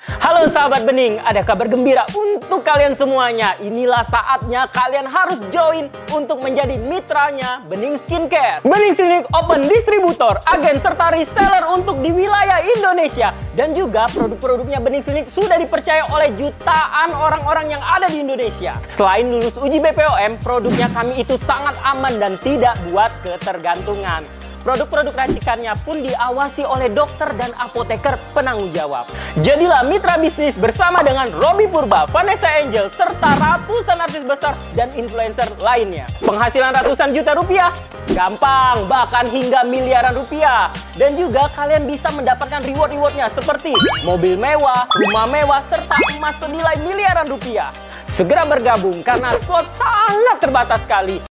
Halo sahabat Bening, ada kabar gembira untuk kalian semuanya. Inilah saatnya kalian harus join untuk menjadi mitranya Bening Skincare. Bening Skincare open distributor, agen serta reseller untuk di wilayah Indonesia. Dan juga produk-produknya Bening Skincare sudah dipercaya oleh jutaan orang-orang yang ada di Indonesia. Selain lulus uji BPOM, produknya kami itu sangat aman dan tidak buat ketergantungan. Produk-produk racikannya pun diawasi oleh dokter dan apoteker penanggung jawab. Jadilah mitra bisnis bersama dengan Robby Purba, Vanessa Angel, serta ratusan artis besar dan influencer lainnya. Penghasilan ratusan juta rupiah? Gampang, bahkan hingga miliaran rupiah. Dan juga kalian bisa mendapatkan reward-rewardnya seperti mobil mewah, rumah mewah, serta emas senilai miliaran rupiah. Segera bergabung karena slot sangat terbatas sekali.